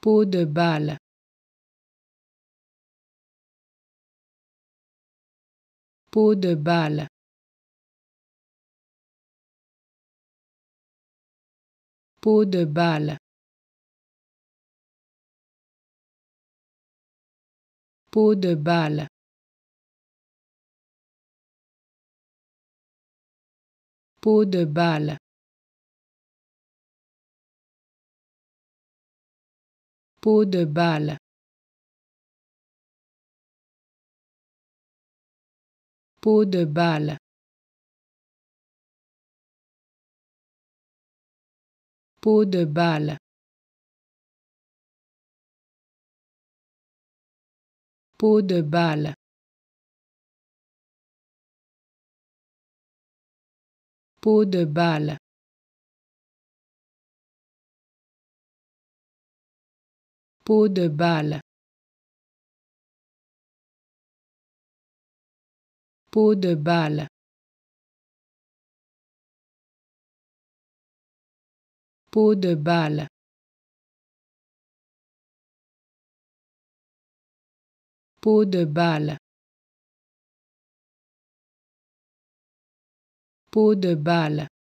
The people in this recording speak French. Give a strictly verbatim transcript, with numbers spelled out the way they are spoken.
peau de balle, peau de balle, peau de balle, peau de balle, peau de balle, peau de balle, peau de balle, peau de balle, peau de balle, peau de balle, peau de balle, peau de balle, peau de balle, peau de balle, peau de balle,